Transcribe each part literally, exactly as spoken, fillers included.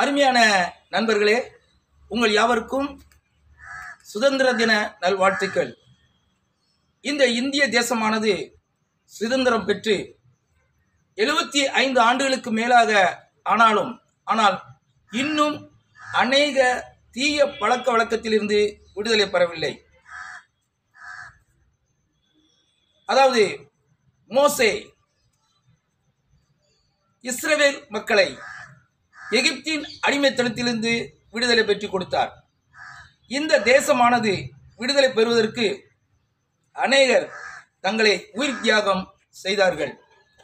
அருமையான நண்பர்களே, உங்கள் யாவருக்கும் சுதந்திர தின நல்வாழ்த்துக்கள். இந்த இந்திய தேசமானது சுதந்திரம் பெற்று எழுபத்தி ஐந்து ஆண்டுகளுக்கு மேலாக ஆனாலும் ஆனால் இன்னும் அநேக தீய பழக்க வழக்கத்திலிருந்து விடுதலை பெறவில்லை. அதாவது மோசே இஸ்ரவேல் மக்களை எகிப்தின் அடிமைத்தனத்திலிருந்து விடுதலை பெற்றுக் கொடுத்தார். இந்த தேசமானது விடுதலை பெறுவதற்கு அநேகர் தங்களை உயிர் தியாகம் செய்தார்கள்.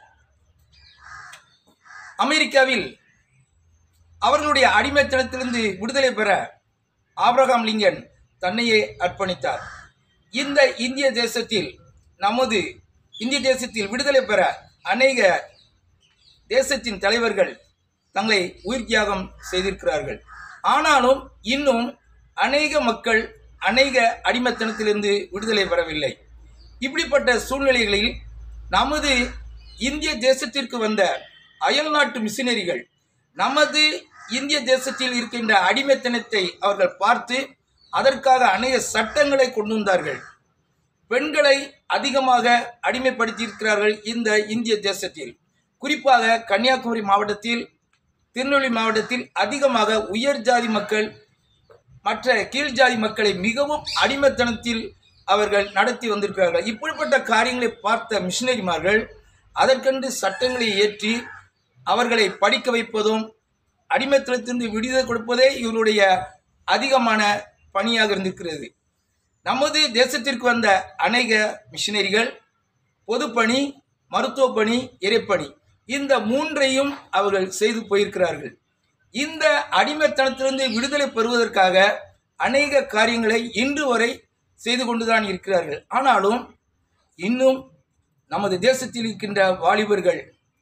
அமெரிக்காவில் அவர்களுடைய அடிமைத்தனத்திலிருந்து விடுதலை பெற ஆபிரகாம் லிங்கன் தன்னையே அர்ப்பணித்தார். இந்த இந்திய தேசத்தில் நமது இந்திய தேசத்தில் விடுதலை பெற அநேக தேசத்தின் தலைவர்கள் தங்களை உயிர் தியாகம் செய்திருக்கிறார்கள். ஆனாலும் இன்னும் அநேக மக்கள் அநேக அடிமைத்தனத்திலிருந்து விடுதலை பெறவில்லை. இப்படிப்பட்ட சூழ்நிலைகளில் நமது இந்திய தேசத்திற்கு வந்த அயல் நாட்டு மிஷினரிகள் நமது இந்திய தேசத்தில் இருக்கின்ற அடிமைத்தனத்தை அவர்கள் பார்த்து அதற்காக அநேக சட்டங்களை கொண்டு வந்தார்கள். பெண்களை அதிகமாக அடிமைப்படுத்தியிருக்கிறார்கள் இந்த இந்திய தேசத்தில். குறிப்பாக கன்னியாகுமரி மாவட்டத்தில், திருநெல்வேலி மாவட்டத்தில் அதிகமாக உயர் ஜாதி மக்கள் மற்ற கீழ் ஜாதி மக்களை மிகவும் அடிமைத்தனத்தில் அவர்கள் நடத்தி வந்திருக்கிறார்கள். இப்படிப்பட்ட காரியங்களை பார்த்த மிஷினரிமார்கள் அதற்கென்று சட்டங்களை ஏற்றி அவர்களை படிக்க வைப்பதும் அடிமைத்தனத்திலிருந்து விடுதலை கொடுப்பதே இவருடைய அதிகமான பணியாக இருந்திருக்கிறது. நமது தேசத்திற்கு வந்த அநேக மிஷினரிகள் பொதுப்பணி, மருத்துவ பணி, இறைப்பணி இந்த மூன்றையும் அவர்கள் செய்து போயிருக்கிறார்கள். இந்த அடிமைத்தனத்திலிருந்து விடுதலை பெறுவதற்காக அநேக காரியங்களை இன்று வரை செய்து கொண்டுதான் இருக்கிறார்கள். ஆனாலும் இன்னும் நமது தேசத்தில் இருக்கின்ற வாலிபர்கள்,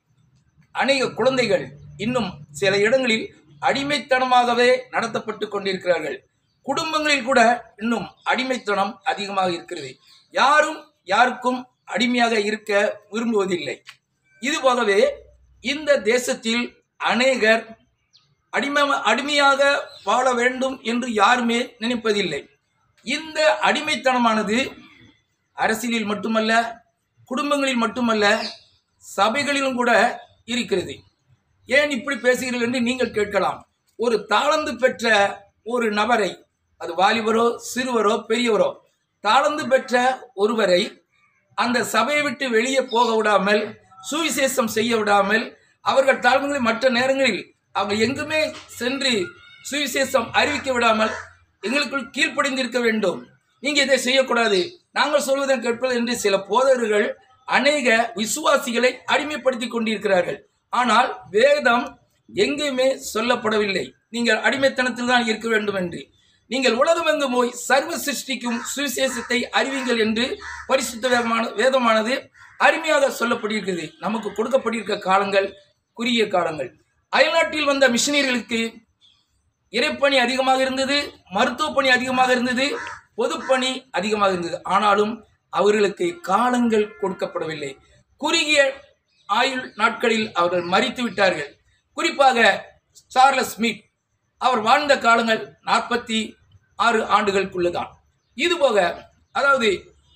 அநேக குழந்தைகள் இன்னும் சில இடங்களில் அடிமைத்தனமாகவே நடத்தப்பட்டு கொண்டிருக்கிறார்கள். குடும்பங்களில் கூட இன்னும் அடிமைத்தனம் அதிகமாக இருக்கிறது. யாரும் யாருக்கும் அடிமையாக இருக்க விரும்புவதில்லை. இதுபோலவே இந்த தேசத்தில் அநேகர் அடிமை அடிமையாக வாழ வேண்டும் என்று யாருமே நினைப்பதில்லை. இந்த அடிமைத்தனமானது அரசியலில் மட்டுமல்ல, குடும்பங்களில் மட்டுமல்ல, சபைகளிலும் கூட இருக்கிறது. ஏன் இப்படி பேசுகிறீர்கள் என்று நீங்கள் கேட்கலாம். ஒரு தாளந்து பெற்ற ஒரு நபரை, அது வாலிபரோ சிறுவரோ பெரியவரோ, தாளந்து பெற்ற ஒருவரை அந்த சபையை விட்டு வெளியே போக விடாமல், சுவிசேஷம் செய்ய விடாமல், அவர்கள் தாழ்வுகளை மற்ற நேரங்களில் அவங்க எங்குமே சென்று சுவிசேஷம் அறிவிக்க விடாமல் எங்களுக்குள் கீழ்ப்படிந்திருக்க வேண்டும், நீங்க இதை செய்யக்கூடாது, நாங்கள் சொல்வதை கேட்பது என்று சில போதகர்கள் அநேக விசுவாசிகளை அடிமைப்படுத்தி கொண்டிருக்கிறார்கள். ஆனால் வேதம் எங்குமே சொல்லப்படவில்லை நீங்கள் அடிமைத்தனத்தில் தான் இருக்க வேண்டும் என்று. நீங்கள் உலகமெங்கும் போய் சர்வ சிருஷ்டிக்கும் சுவிசேஷத்தை அறிவிங்கள் என்று பரிசுத்த வேதமானது அருமையாக சொல்லப்பட்டிருக்கிறது. நமக்கு கொடுக்கப்பட்டிருக்க காலங்கள் குறுகிய காலங்கள். அயல்நாட்டில் வந்த மிஷினரிகளுக்கு இறைப்பணி அதிகமாக இருந்தது, மருத்துவ பணி அதிகமாக இருந்தது, பொதுப்பணி அதிகமாக இருந்தது. ஆனாலும் அவர்களுக்கு காலங்கள் கொடுக்கப்படவில்லை. குறுகிய ஆயுள் நாட்களில் அவர்கள் மரித்து விட்டார்கள். குறிப்பாக சார்லஸ் ஸ்மித் அவர் வாழ்ந்த காலங்கள் நாற்பத்தி ஆறு ஆண்டுகளுக்குள்ளதான். இதுபோக அதாவது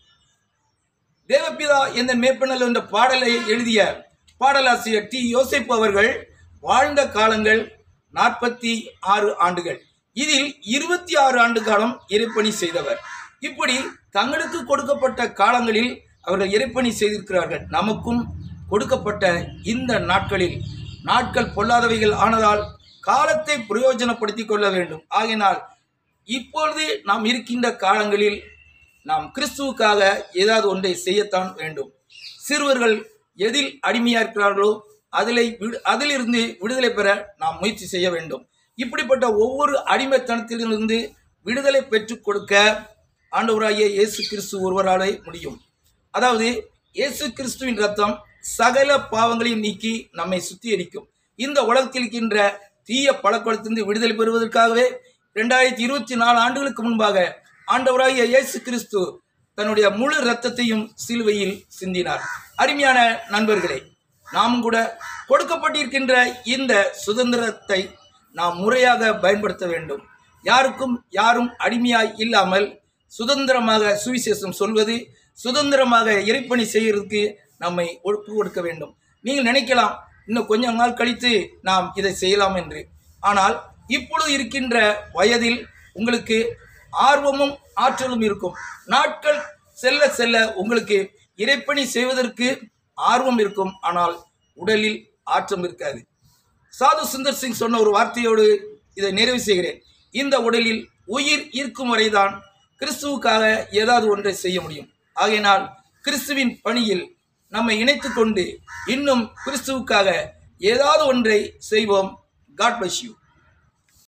தேவபிதா என்ற மேப்பனல் என்ற பாடலை எழுதிய பாடலாசிரியர் டி யோசேப்பு அவர்கள் வாழ்ந்த காலங்கள் நாற்பத்தி ஆறு ஆண்டுகள். இதில் இருபத்தி ஆறு ஆண்டு காலம் இறைப்பணி செய்தவர். இப்படி தங்களுக்கு கொடுக்கப்பட்ட காலங்களில் அவர்கள் இறைப்பணி செய்திருக்கிறார்கள். நமக்கும் கொடுக்கப்பட்ட இந்த நாட்களில் நாட்கள் பொல்லாதவைகள் ஆனதால் காலத்தை பிரயோஜனப்படுத்திக் கொள்ள வேண்டும். ஆகினால் இப்பொழுது நாம் இருக்கின்ற காலங்களில் நாம் கிறிஸ்துவுக்காக ஏதாவது ஒன்றை செய்யத்தான் வேண்டும். சிறுவர்கள் எதில் அடிமையாக இருக்கிறார்களோ அதில் அதிலிருந்து விடுதலை பெற நாம் முயற்சி செய்ய வேண்டும். இப்படிப்பட்ட ஒவ்வொரு அடிமைத்தனத்திலிருந்து விடுதலை பெற்றுக் கொடுக்க ஆண்டவராகிய இயேசு கிறிஸ்து ஒருவராலே முடியும். அதாவது இயேசு கிறிஸ்துவின் ரத்தம் சகல பாவங்களையும் நீக்கி நம்மை சுத்திகரிக்கும். இந்த உலகத்தில் இருக்கின்ற தீய பழக்கத்திலிருந்து விடுதலை பெறுவதற்காகவே இரண்டாயிரத்தி இருபத்தி நாலு ஆண்டுகளுக்கு முன்பாக ஆண்டவராகிய இயேசு கிறிஸ்து தன்னுடைய முழு இரத்தத்தையும் சிலுவையில் சிந்தினார். அருமையான நண்பர்களே, நாம் கூட கொடுக்கப்பட்டிருக்கின்ற இந்த சுதந்திரத்தை நாம் முறையாக பயன்படுத்த வேண்டும். யாருக்கும் யாரும் அடிமையாய் இல்லாமல் சுதந்திரமாக சுவிசேஷம் சொல்வது, சுதந்திரமாக இறைப்பணி செய்யறதுக்கு நம்மை ஒப்பு கொடுக்க வேண்டும். நீங்கள் நினைக்கலாம், இன்னும் கொஞ்ச நாள் கழித்து நாம் இதை செய்யலாம் என்று. ஆனால் இப்பொழுது இருக்கின்ற வயதில் உங்களுக்கு ஆர்வமும் ஆற்றலும் இருக்கும். நாட்கள் செல்ல செல்ல உங்களுக்கு இறைப்பணி செய்வதற்கு ஆர்வம் இருக்கும், ஆனால் உடலில் ஆற்றம் இருக்காது. சாது சுந்தர் சிங் சொன்ன ஒரு வார்த்தையோடு இதை நிறைவு செய்கிறேன். இந்த உடலில் உயிர் இருக்கும் வரைதான் கிறிஸ்துவுக்காக ஏதாவது ஒன்றை செய்ய முடியும். ஆகையினால் கிறிஸ்துவின் பணியில் நம்மை இணைத்து கொண்டு இன்னும் கிறிஸ்துவுக்காக ஏதாவது ஒன்றை செய்வோம். God bless you.